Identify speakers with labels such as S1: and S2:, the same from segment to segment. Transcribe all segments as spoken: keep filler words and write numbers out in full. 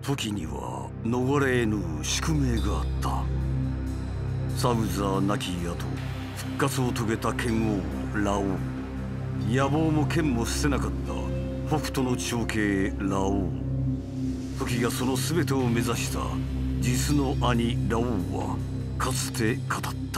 S1: 時には逃れ得ぬ宿命があった。サウザー亡き後復活を遂げた剣王ラオウ、野望も剣も捨てなかった北斗の長兄ラオウ。時がその全てを目指した実の兄ラオウはかつて語った。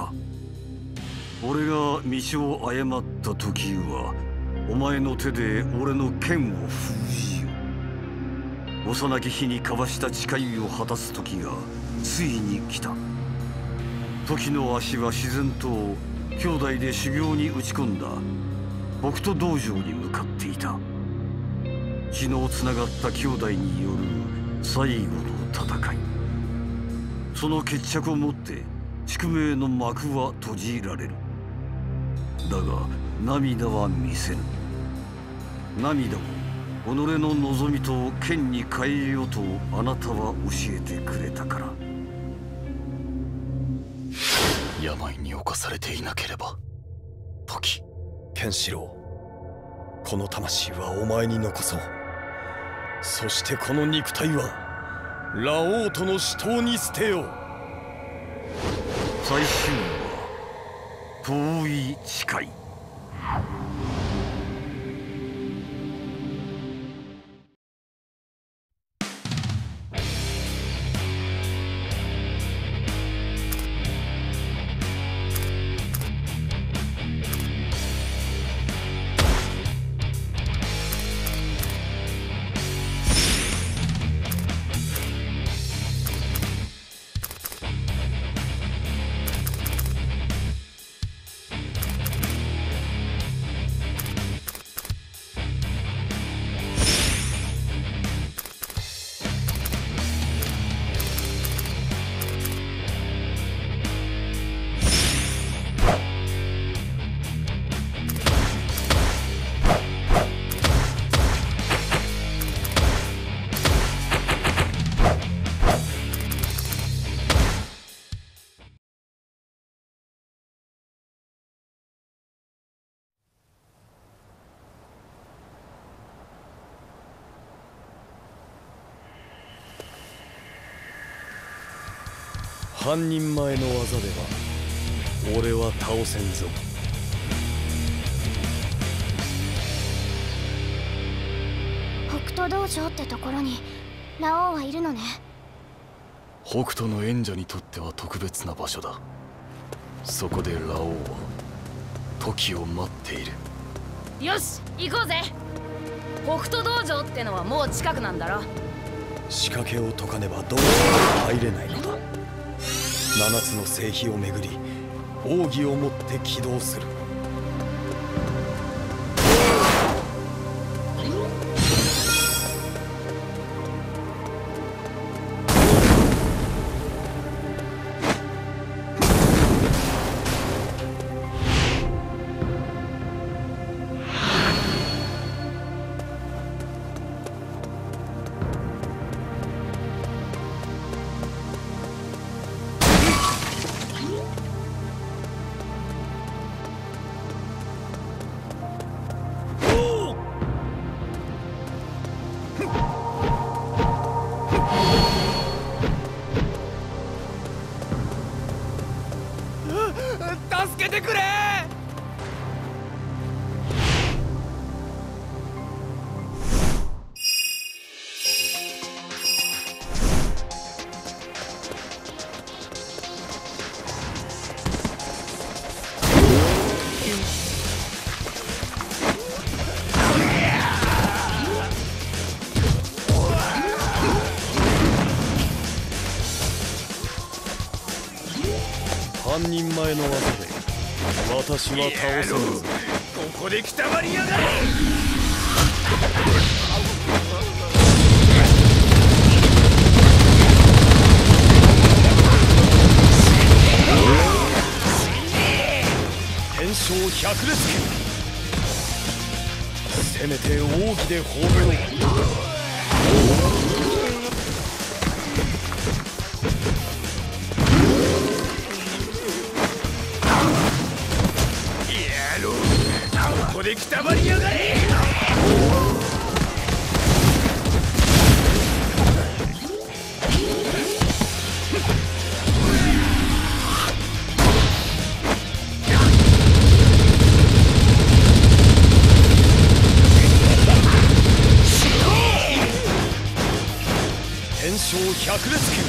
S1: 俺が道を誤った時はお前の手で俺の剣を封じよ。幼き日に交わした誓いを果たす時がついに来た。時の足は自然と兄弟で修行に打ち込んだ北斗道場に向かっていた。血のつながった兄弟による最後の戦い、その決着をもって宿命の幕は閉じられる。だが涙は見せぬ。涙を己の望みと剣に変えようとあなたは教えてくれたから。
S2: 病に侵されていなければ時。
S3: ケンシロウ、この魂はお前に残そう。そしてこの肉体はラオウとの死闘に捨てよう。
S1: 最終話、遠い誓い。
S3: 半人前の技では俺は倒せんぞ。
S4: 北斗道場ってところにラオウはいるのね。
S2: 北斗の縁者にとっては特別な場所だ。そこでラオウは時を待っている。
S5: よし行こうぜ。北斗道場ってのはもう近くなんだろ。
S3: 仕掛けを解かねばどうしても入れないのだ。七つの聖火をめぐり奥義をもって起動する。
S6: 助けてくれ。
S3: 半人前の技で私は倒せぬぞ。
S6: ここでくたばりやがれ。
S3: 天正百裂剣、せめて奥義で葬ろう。
S6: ここでくたばりやがれ。
S3: 勝百裂拳。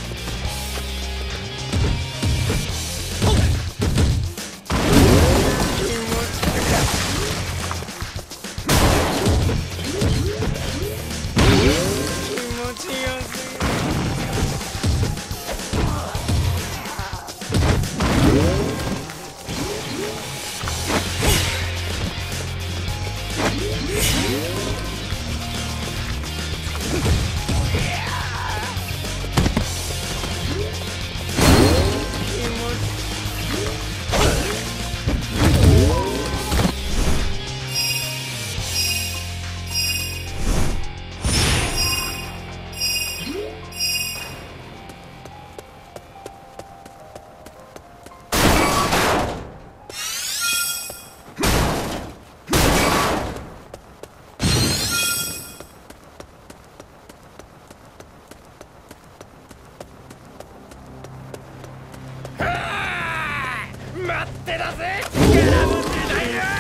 S6: 待ってだぜ。やる時代だ。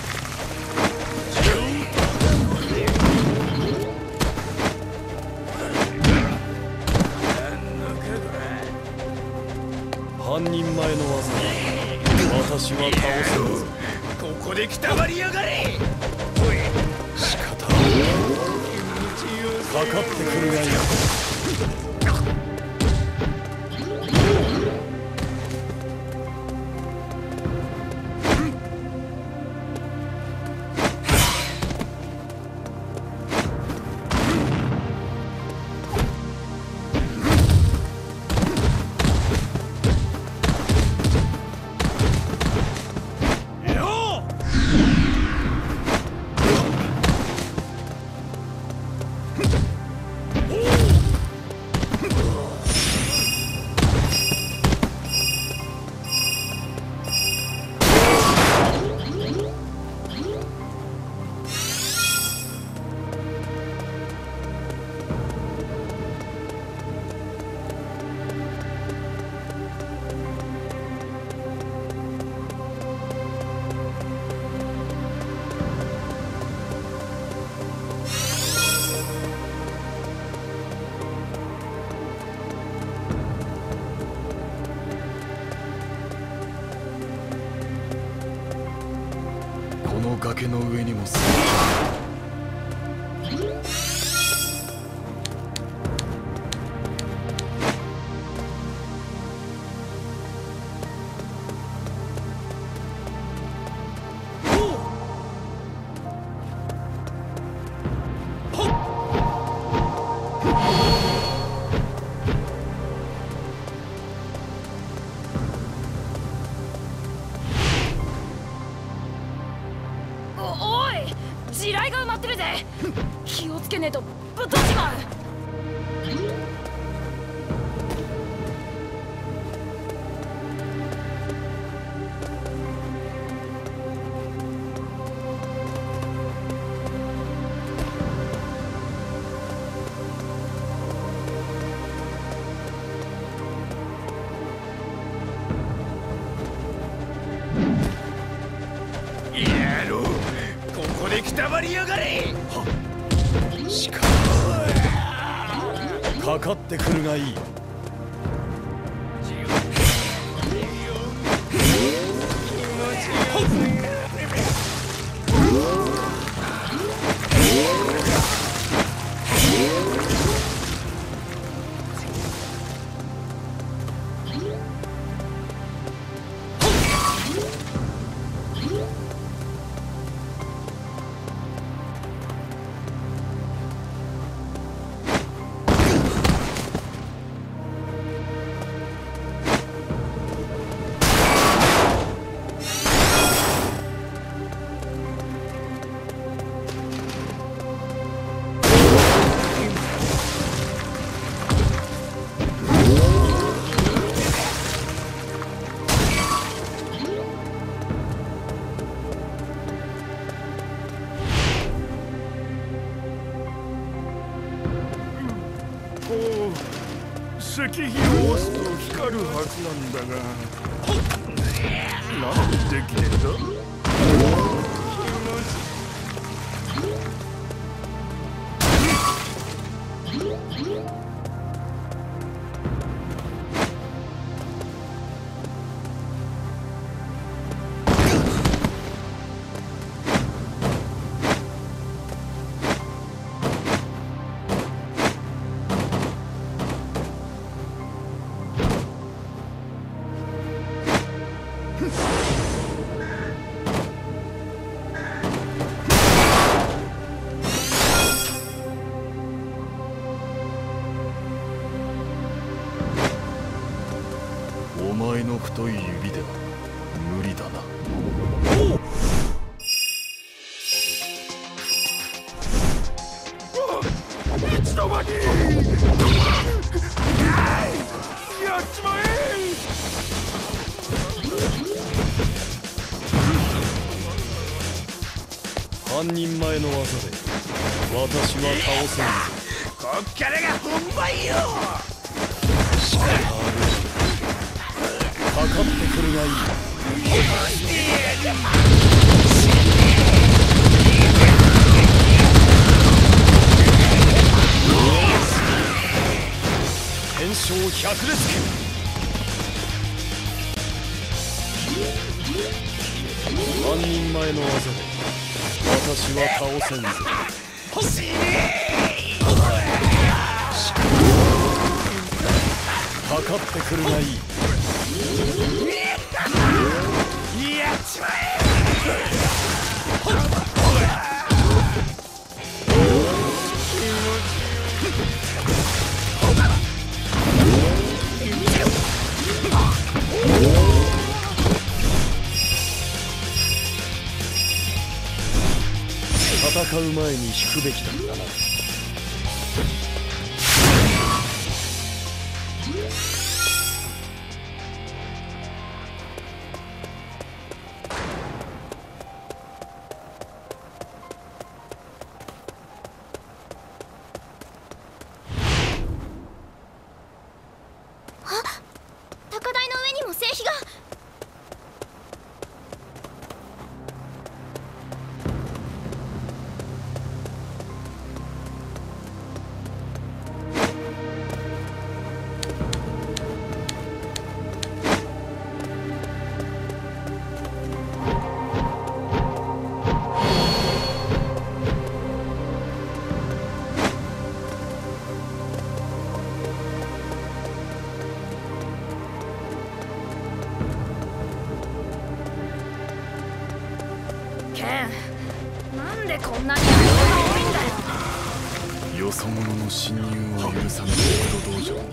S3: 半人前の技私は倒せるぞ。
S6: ここできたまりやがれ。
S3: 仕方かかってくるがいい。
S2: この崖の上にもす
S5: 地雷が埋まってるぜ。気をつけねえとぶっ飛んじまう。
S6: やろう。ここできたまりやがれ。
S3: しかかかってくるがいい。
S6: 石碑を押すと光るはずなんだが、なんでできねえんだ。
S2: 前の太い指では無理だな。
S6: いつの間にやっちまえ。
S3: 半人前の技で私は倒せんぞ。
S6: こっからが本番よ。
S3: かかってくるがいい。天正百裂拳。半人前の技で私は倒せんぞ。かかってくるがいい。
S6: やっちまえ。
S3: 戦う前に引くべきだったな。
S4: 高台の上にも聖火が。
S5: なんでこんなに人が多いんだよ。
S2: よそ者の侵入を許さぬ北斗道場。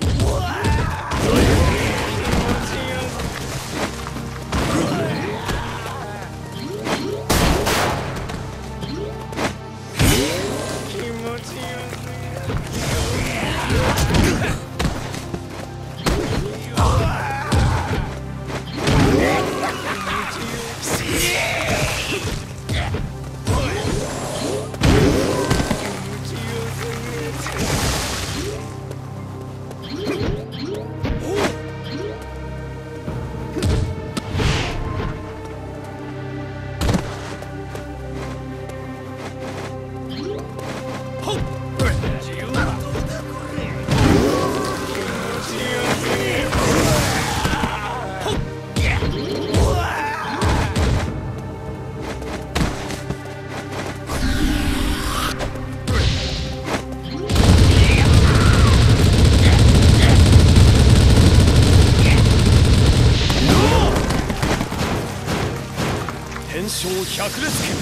S3: 天正百裂拳。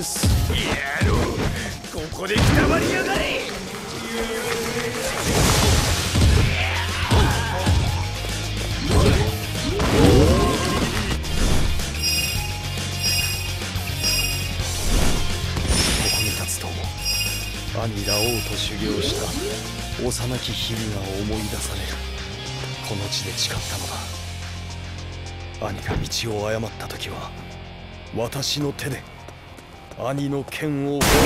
S3: です。
S6: やろう、ここでくたばりやがれ。
S3: 兄ラオウと修行した幼き日々が思い出される。この地で誓ったのだ。兄が道を誤った時は私の手で兄の剣を滅ぼす。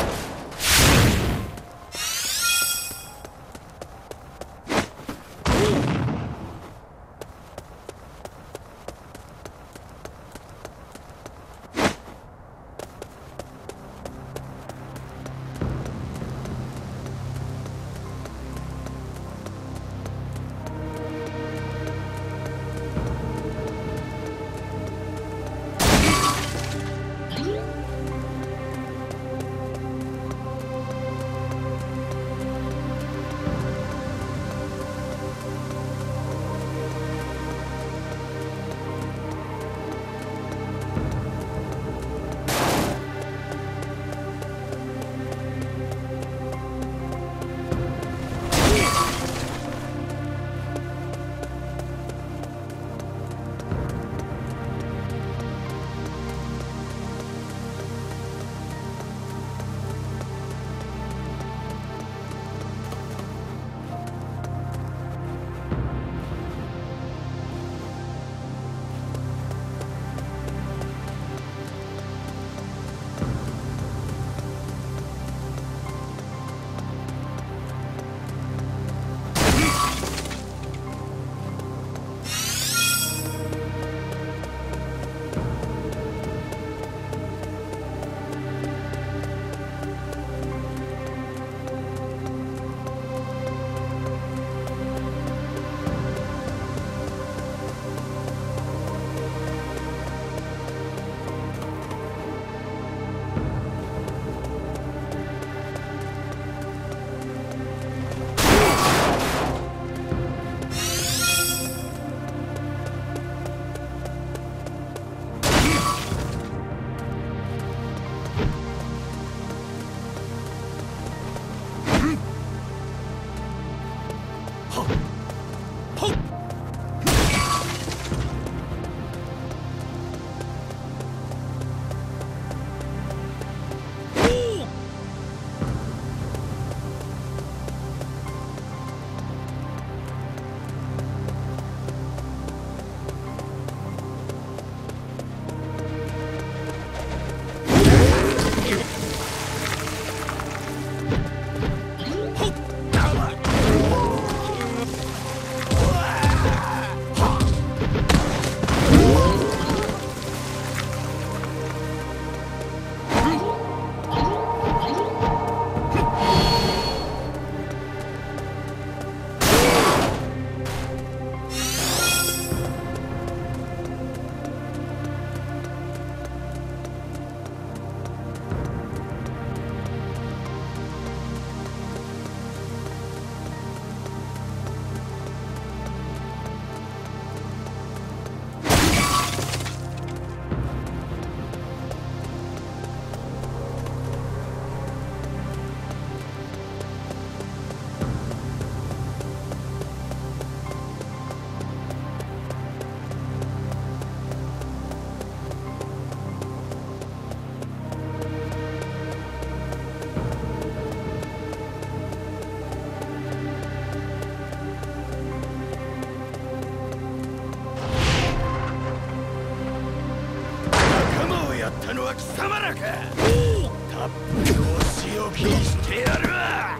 S6: ったのは貴様らか。たっぷりお仕置きにしてやるわ。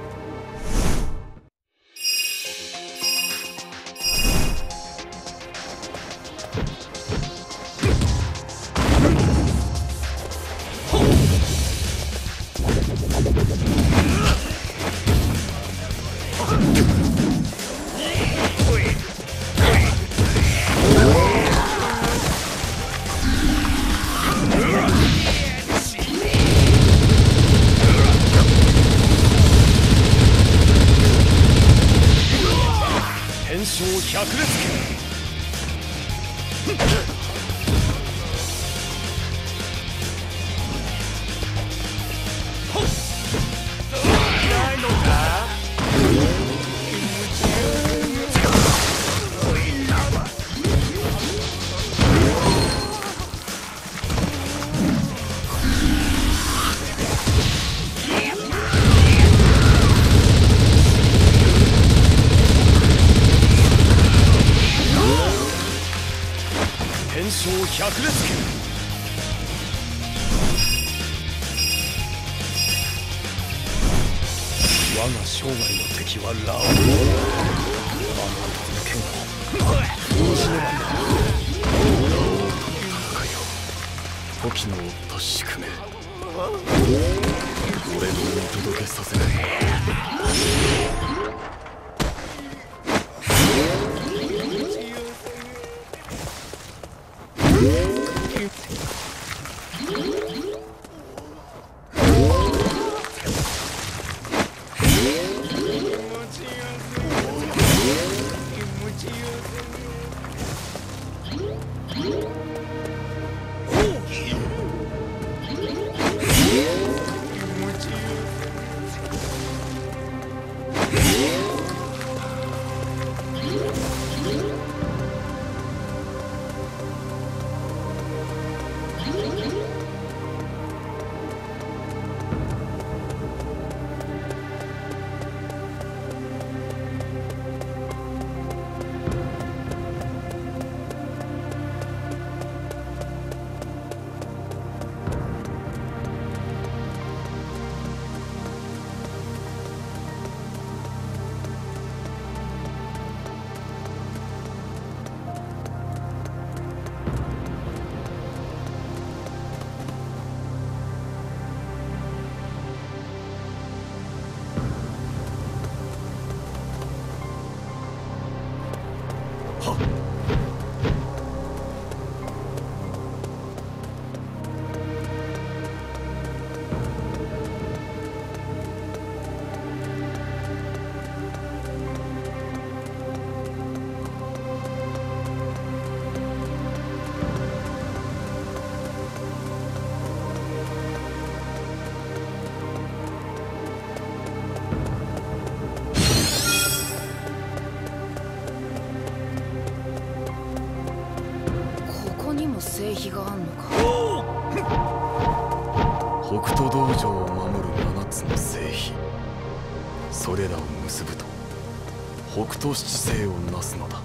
S6: 百列拳
S3: 百裂拳。我が生涯の敵はラオウ。あの男の剣を封じねばならない。
S2: 戦いを時の負った宿命、俺の見届けさせない。
S5: 聖碑があんのか。
S2: 北斗道場を守る七つの聖碑、それらを結ぶと北斗七星をなすのだ。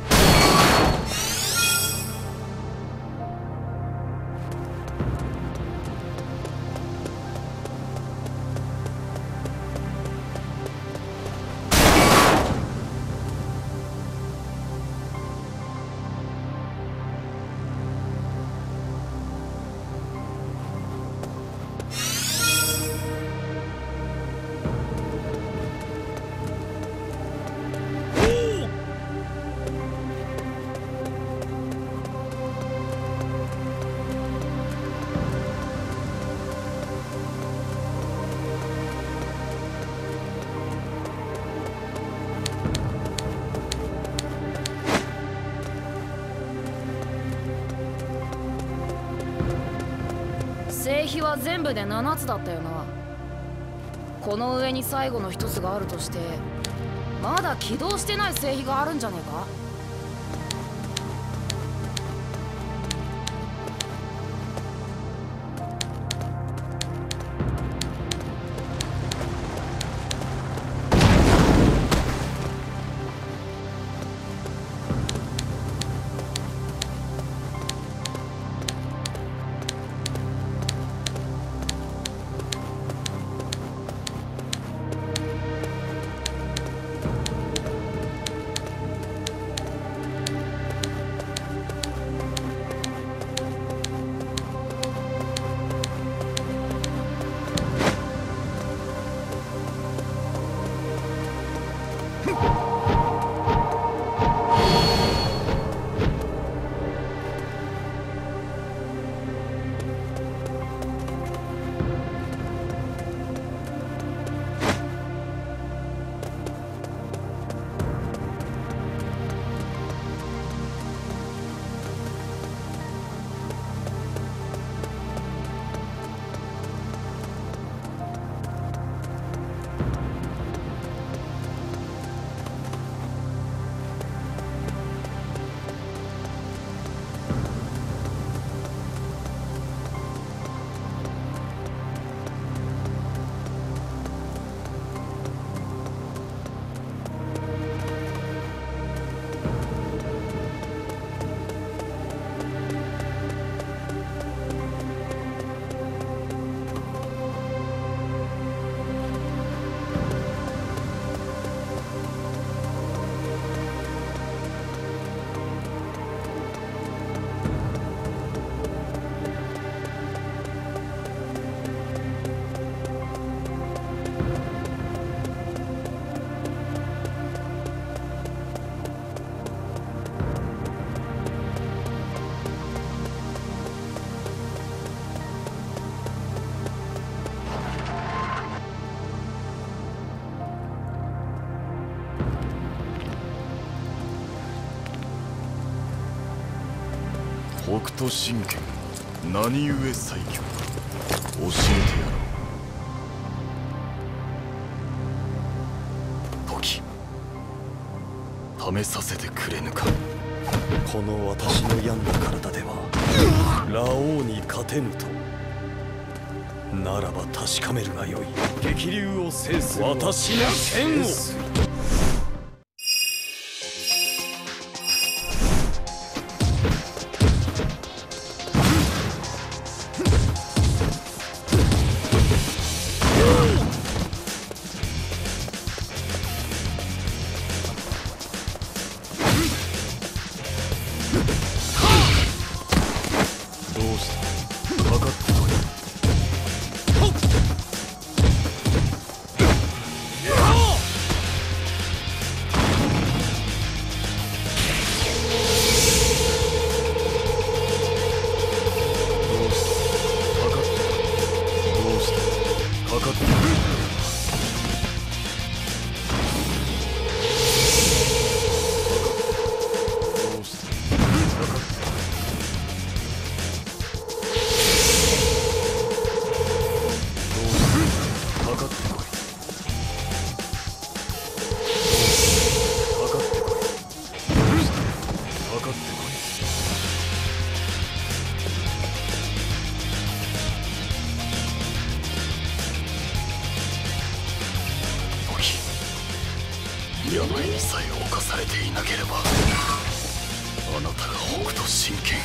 S5: 聖碑は全部でななつだったよな。この上に最後のひとつがあるとして、まだ起動してない聖碑があるんじゃねえか。
S2: 北斗神拳何故最強か教えてやろう。時試させてくれぬか。
S3: この私の病んだ体ではラオウに勝てぬと。ならば確かめるがよい。激流を制する私の剣を。
S2: 病にさえ侵されていなければあなたが北斗神拳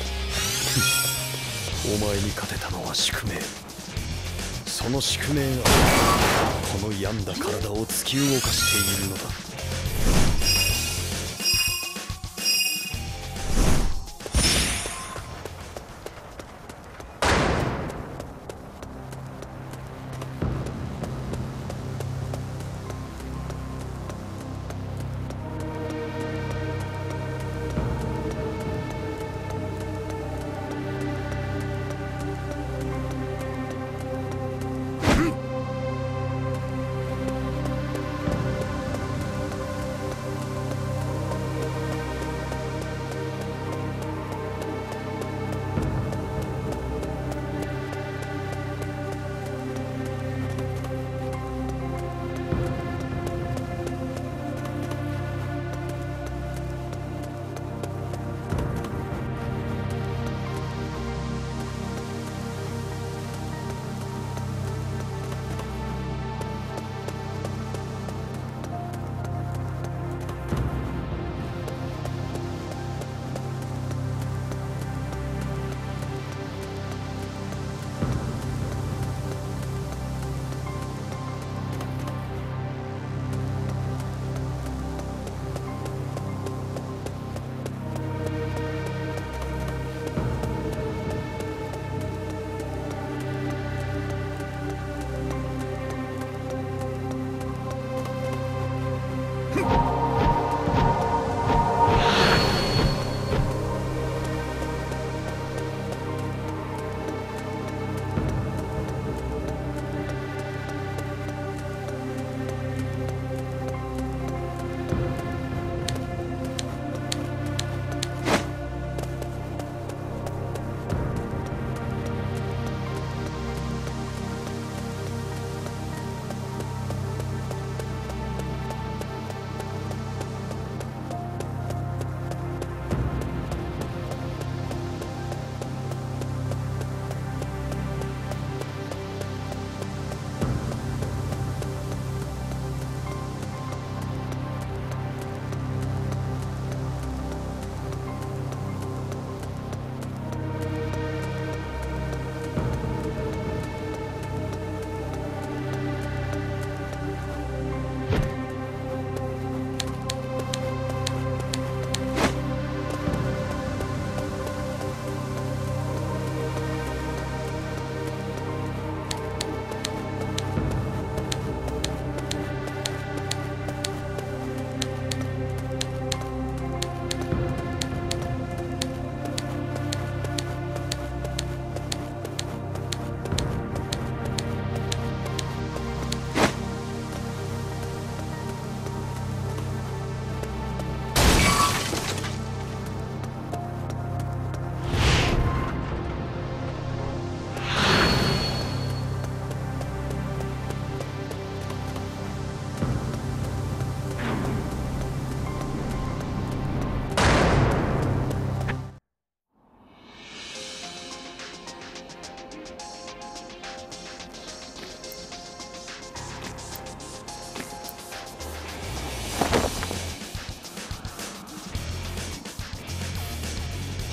S3: をお前に勝てたのは宿命。その宿命がこの病んだ体を突き動かしているのだ。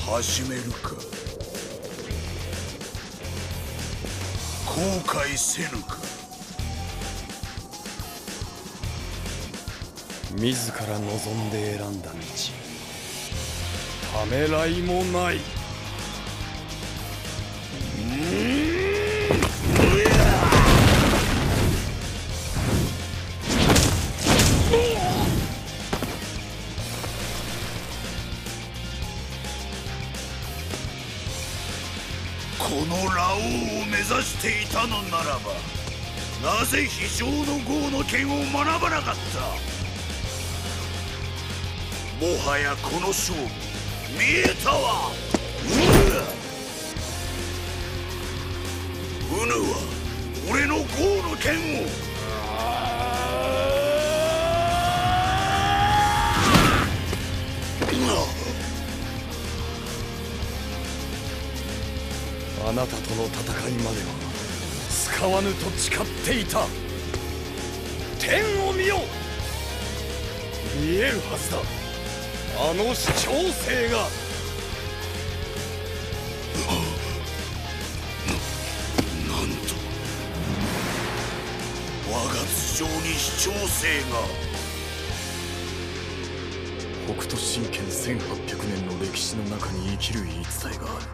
S6: 始めるか。後悔せぬか。
S3: 自ら望んで選んだ道、ためらいもない。
S6: このラオウを目指していたのならば、なぜ非常の豪の剣を学ばなかった。もはやこの勝負見えたわ。うぬは俺の豪の剣を。
S3: あなたとの戦いまでは使わぬと誓っていた。天を見よ。見えるはずだ、あの視聴生が。
S6: なんと我が頭上に視聴生が。
S2: 北斗神拳せんはっぴゃくねんの歴史の中に生きる言い伝えがある。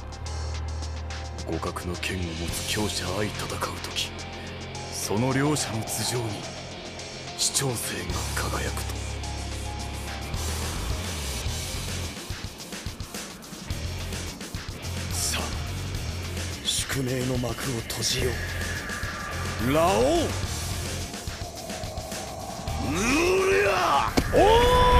S2: 互角の剣を持つ強者相戦う時、その両者の頭上に視聴生が輝くと。
S3: さあ、宿命の幕を閉じよう。ラオウ。
S6: うりゃ
S3: おー！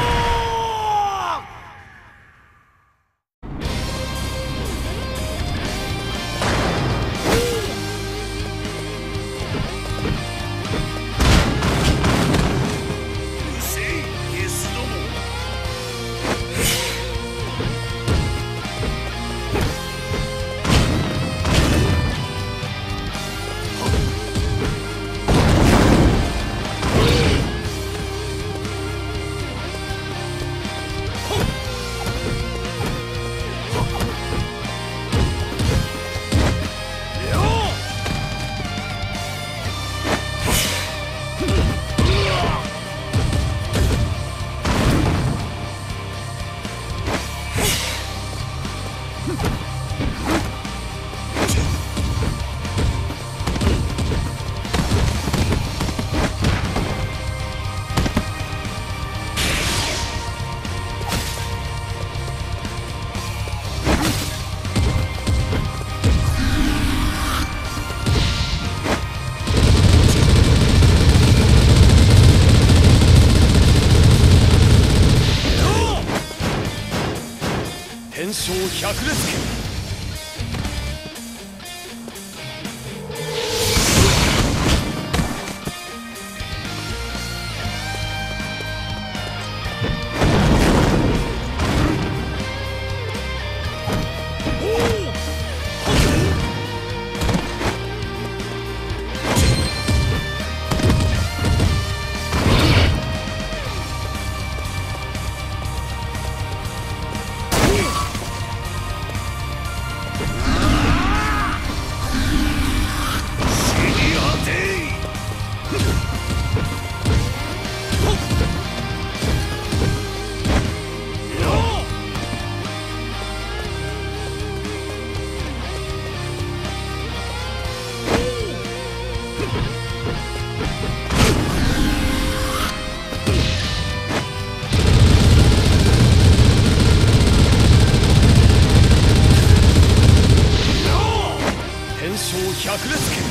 S3: 天正百裂拳。百裂拳。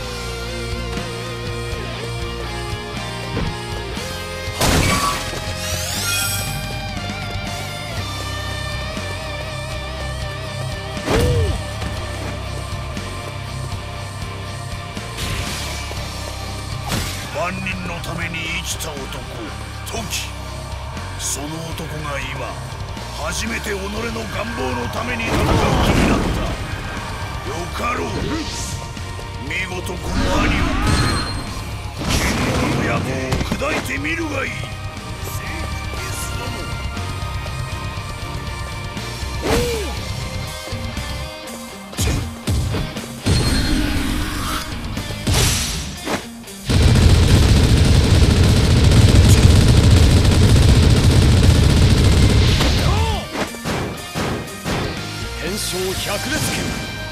S6: 万人のために生きた男トキ。その男が今初めて己の願望のために戦う気になった。よかろう。見事この兄を剣王の野望を砕いてみるがいい。
S3: 百裂拳。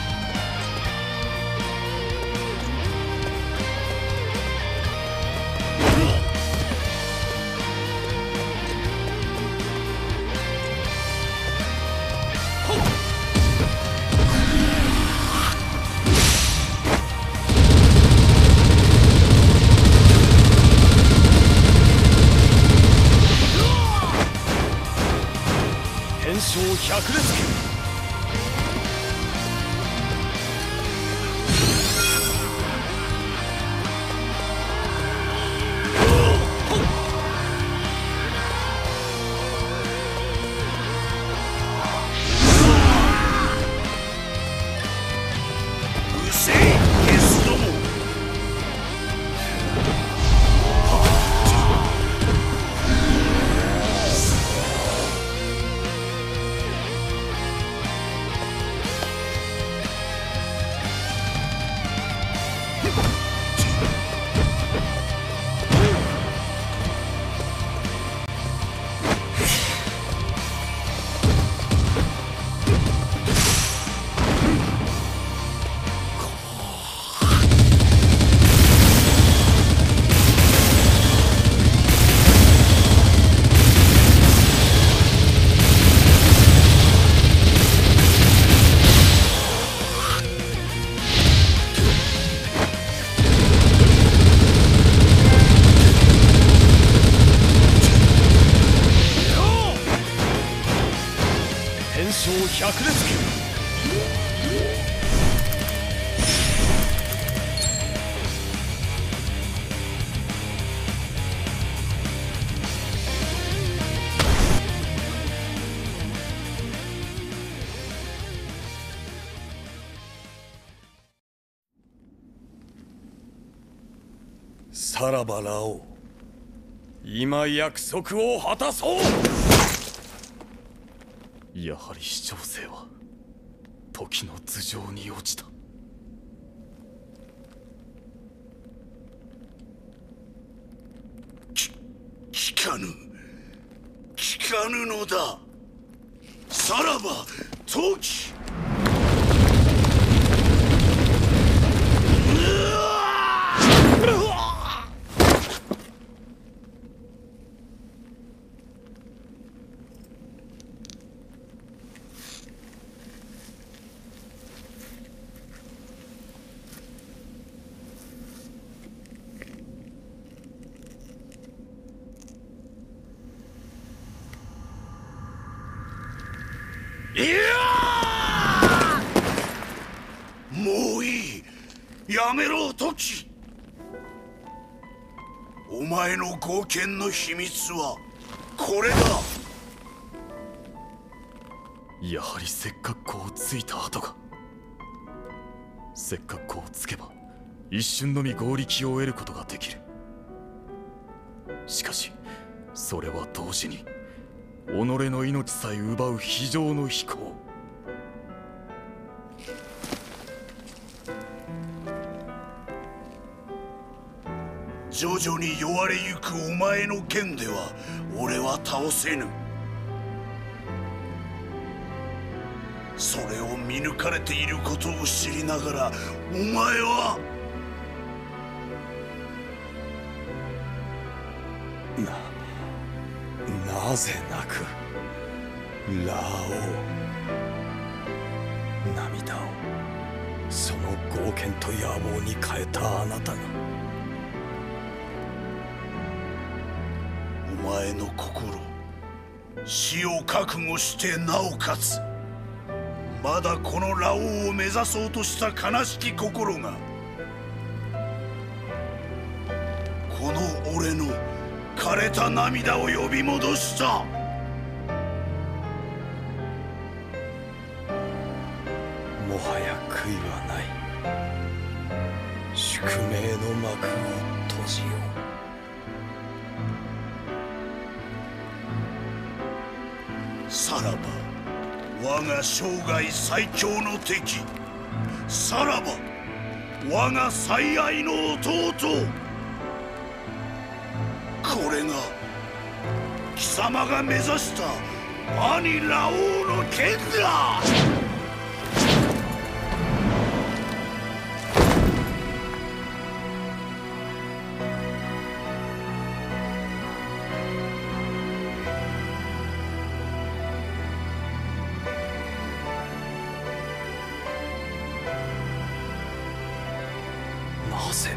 S3: 百裂拳。
S6: うせえゲスども。
S3: 百裂拳。さらばラオウ、今約束を果たそう。
S2: やはり視聴生は時の頭上に落ちた。
S6: き聞かぬ聞かぬのだ。さらば時。もういい、やめろトキ。お前の剛健の秘密はこれだ。
S2: やはりせっかくこうついた跡が。せっかくこうつけば一瞬のみ合力を得ることができる。しかしそれは同時に己の命さえ奪う非常の飛行。
S6: 徐々に弱れゆくお前の剣では俺は倒せぬ。それを見抜かれていることを知りながらお前は
S3: な、なぜ泣くラオウ。涙をその剛健と野望に変えたあなたが。
S6: お前の心、死を覚悟してなおかつまだこのラオウを目指そうとした悲しき心がこの俺の枯れた涙を呼び戻した。
S3: もはや悔いはない。宿命の幕を閉じよう。
S6: さらば我が生涯最強の敵、さらば我が最愛の弟。これが貴様が目指した兄ラオウの剣だ。
S3: せ。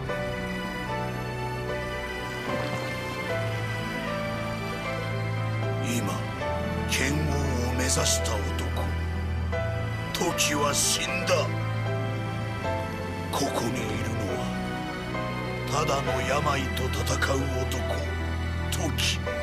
S6: 今剣王を目指した男、時は死んだ。ここにいるのはただの病と戦う男、時。